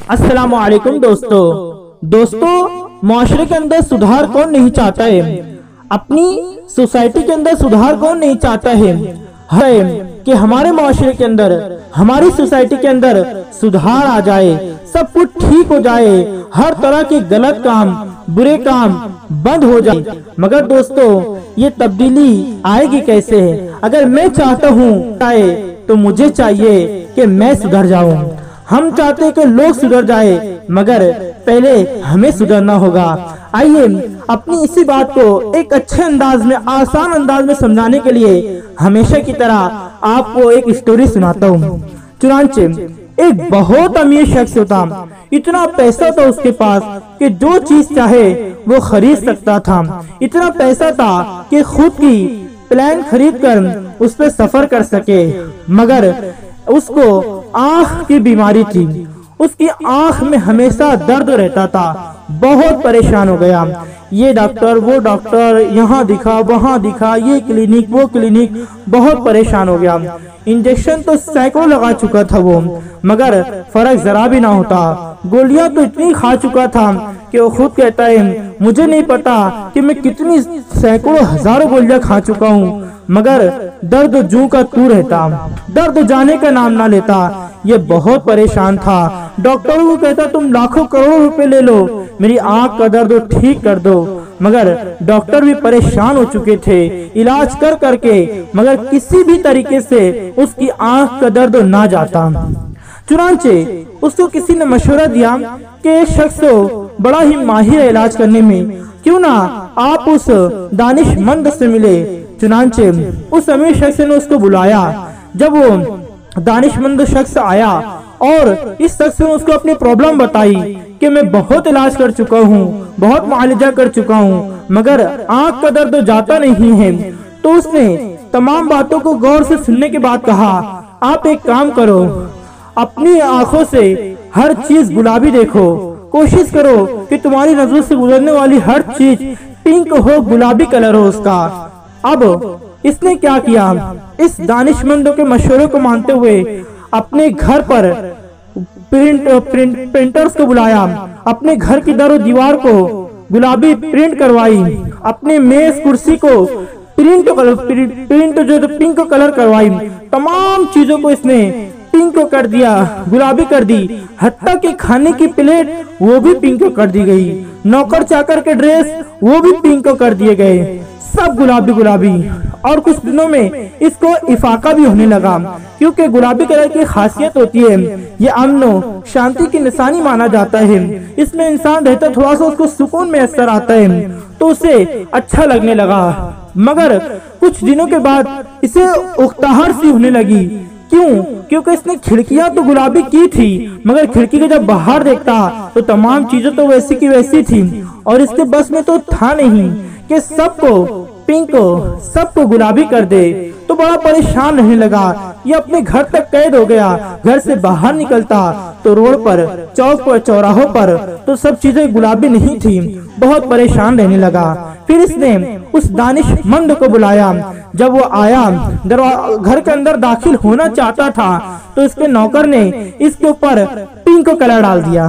अस्सलाम वालेकुम दोस्तों, माशरे के अंदर सुधार कौन नहीं चाहता है। अपनी सोसाइटी के अंदर सुधार कौन नहीं चाहता है कि हमारे माशरे के अंदर, हमारी सोसाइटी के अंदर सुधार आ जाए, सब कुछ ठीक हो जाए, हर तरह के गलत काम, बुरे काम बंद हो जाए। मगर दोस्तों, ये तब्दीली आएगी कैसे? अगर मैं चाहता हूँ तो मुझे चाहिए कि मैं सुधर जाऊं। हम चाहते हैं कि लोग सुधर जाए, मगर पहले हमें सुधरना होगा। आइए अपनी इसी बात को एक अच्छे अंदाज में, आसान अंदाज में समझाने के लिए हमेशा की तरह आपको एक स्टोरी सुनाता हूँ। चुनांचे एक बहुत अमीर शख्स था। इतना पैसा था उसके पास कि जो चीज चाहे वो खरीद सकता था। इतना पैसा था कि खुद की प्लेन खरीद कर उस पर सफर कर सके, मगर उसको आंख की बीमारी थी। उसकी आंख में हमेशा दर्द रहता था। बहुत परेशान हो गया। ये डॉक्टर, वो डॉक्टर, यहाँ दिखा, वहाँ दिखा, ये क्लिनिक, वो क्लिनिक, बहुत परेशान हो गया। इंजेक्शन तो सैकड़ों लगा चुका था वो, मगर फर्क जरा भी ना होता। गोलियां तो इतनी खा चुका था कि वो खुद कहता है, मुझे नहीं पता कि मैं कितनी सैकड़ों हजारों गोलियां खा चुका हूँ, मगर दर्द जू का तू रहता, दर्द जाने का नाम ना लेता। ये बहुत परेशान था। डॉक्टरों को कहता, तुम लाखों करोड़ों रुपए ले लो, मेरी आंख का दर्द ठीक कर दो। मगर डॉक्टर भी परेशान हो चुके थे इलाज कर करके, मगर किसी भी तरीके से उसकी आंख का दर्द ना जाता। चुनांचे उसको किसी ने मशवरा दिया कि एक शख्स बड़ा ही माहिर है इलाज करने में, क्यों ना आप उस दानिशमंद से मिले। चुनांचे उस अमीर शख्स ने उसको बुलाया। जब वो दानिशमंद शख्स आया और इस शख्स ने उसको अपनी प्रॉब्लम बताई कि मैं बहुत इलाज कर चुका हूँ, बहुत मुआलिजा कर चुका हूँ, मगर आंख का दर्द जाता नहीं है। तो उसने तमाम बातों को गौर से सुनने के बाद कहा, आप एक काम करो, अपनी आंखों से हर चीज गुलाबी देखो, कोशिश करो कि तुम्हारी नजरों से गुजरने वाली हर चीज पिंक हो, गुलाबी कलर हो उसका। अब इसने क्या किया, इस दानिशमंदों के मशवरे को मानते हुए अपने घर पर प्रिंटर्स को बुलाया, अपने घर की दर दीवार को गुलाबी प्रिंट करवाई, अपने मेज कुर्सी को प्रिंट जो पिंक कलर करवाई। तमाम चीजों को इसने पिंक कर दिया, गुलाबी कर दी। हत्ता कि खाने की प्लेट वो भी पिंक कर दी गई, नौकर चाकर के ड्रेस वो भी पिंक कर दिए गए, सब गुलाबी गुलाबी। और कुछ दिनों में इसको इफाका भी होने लगा, क्योंकि गुलाबी कलर की खासियत होती है, ये अमन शांति की निशानी माना जाता है। इसमें इंसान रहता थोड़ा सा उसको सुकून में असर आता है, तो उसे अच्छा लगने लगा। मगर कुछ दिनों के बाद इसे उकताहट सी होने लगी। क्यों? क्योंकि इसने खिड़कियां तो गुलाबी की थी, मगर खिड़की के जब बाहर देखता तो तमाम चीजें तो वैसी की वैसी थी, और इसके बस में तो था नहीं कि सबको पिंक, सबको गुलाबी कर दे। तो बड़ा परेशान रहने लगा। ये अपने घर तक कैद हो गया। घर से बाहर निकलता तो रोड पर, चौक पर, चौराहों पर तो सब चीजें गुलाबी नहीं थी। बहुत परेशान रहने लगा। फिर इसने उस दानिशमंद को बुलाया। जब वो आया, घर के अंदर दाखिल होना चाहता था, तो इसके नौकर ने इसके ऊपर पिंक कलर डाल दिया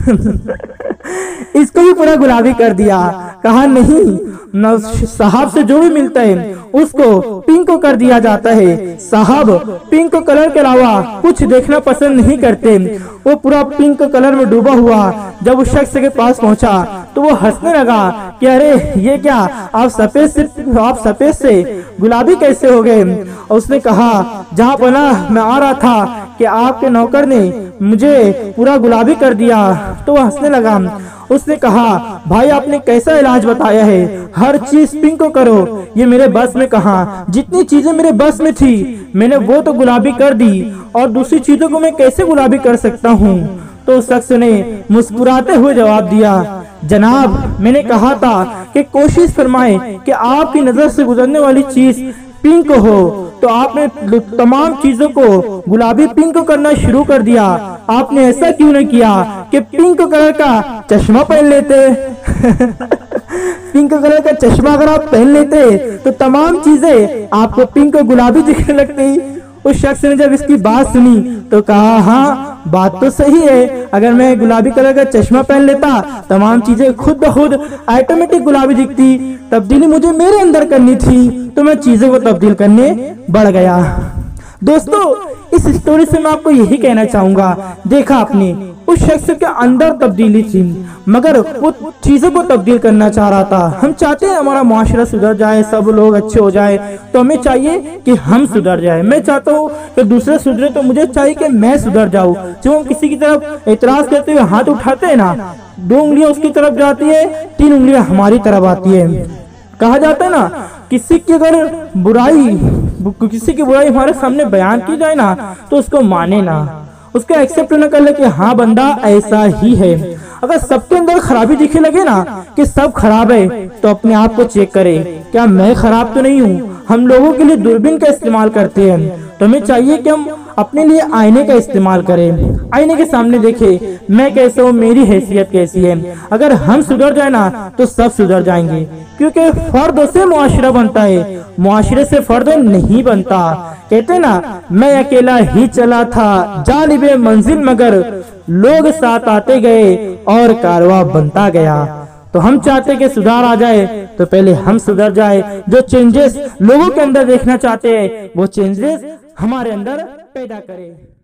इसको भी पूरा गुलाबी कर दिया। कहा नहीं, साहब से जो भी मिलता है उसको पिंक कर दिया जाता है। साहब पिंक कलर के अलावा कुछ देखना पसंद नहीं करते। वो पूरा पिंक कलर में डूबा हुआ जब उस शख्स के पास पहुंचा तो वो हंसने लगा कि अरे ये क्या, आप सफेद से गुलाबी कैसे हो गए? और उसने कहा, जहाँ पना मैं आ रहा था कि आपके नौकर ने मुझे पूरा गुलाबी कर दिया। तो वो हंसने लगा। उसने कहा, भाई आपने कैसा इलाज बताया है, हर चीज पिंक करो, ये मेरे बस में कहा। जितनी चीजें मेरे बस में थी मैंने वो तो गुलाबी कर दी, और दूसरी चीजों को मैं कैसे गुलाबी कर सकता हूँ? तो उस शख्स ने मुस्कुराते हुए जवाब दिया, जनाब मैंने कहा था कि कोशिश फरमाए कि आपकी नजर से गुजरने वाली चीज पिंक हो, तो आपने तमाम चीजों को गुलाबी पिंक करना शुरू कर दिया। आपने ऐसा क्यों नहीं किया कि पिंक कलर का चश्मा पहन लेते पिंक कलर का चश्मा अगर आप पहन लेते तो तमाम चीजें आपको पिंक और गुलाबी दिखने लगती। उस शख्स ने जब इसकी बात सुनी तो कहा, हाँ बात तो सही है, अगर मैं गुलाबी कलर का चश्मा पहन लेता तमाम चीजें खुद ब खुद ऑटोमेटिक गुलाबी दिखती। तब्दीली मुझे मेरे अंदर करनी थी, तो मैं चीजों को तब्दील करने बढ़ गया। दोस्तों, इस स्टोरी से मैं आपको यही कहना चाहूंगा, देखा आपने उस शख्स के अंदर तब्दीली थी, मगर वो चीजों को तब्दील करना चाह रहा था। हम चाहते हैं हमारा माशरा सुधर जाए, सब लोग अच्छे हो जाए, तो हमें चाहिए कि हम सुधर जाए। मैं चाहता हूँ कि दूसरे सुधरे, तो मुझे चाहिए कि मैं सुधर जाऊँ। जब हम किसी की तरफ एतराज करते हुए हाथ उठाते हैं ना, 2 उंगलियां उसकी तरफ जाती है, 3 उंगलियां हमारी तरफ आती है। कहा जाता है ना, किसी की बुराई हमारे सामने बयान की जाए ना, तो उसको माने ना, उसको एक्सेप्ट न कर ले कि हाँ बंदा ऐसा ही है। अगर सबके अंदर खराबी दिखे लगे ना कि सब खराब है, तो अपने आप को चेक करे, क्या मैं खराब तो नहीं हूँ। हम लोगों के लिए दूरबीन का इस्तेमाल करते हैं, तो हमें चाहिए कि हम अपने लिए आईने का इस्तेमाल करें। आईने के सामने देखे मैं कैसा हूँ, मेरी हैसियत कैसी है। अगर हम सुधर जाए ना, तो सब सुधर जाएंगे, क्योंकि फर्द से मुआशरा बनता है, मुआशरे से फर्द नहीं बनता। कहते ना, मैं अकेला ही चला था जानिबे मंजिल, मगर लोग साथ आते गए और कारवां बनता गया। तो हम चाहते कि सुधार आ जाए, तो पहले हम सुधर जाए। जो चेंजेस लोगों के अंदर देखना चाहते हैं, वो चेंजेस हमारे अंदर पैदा करें।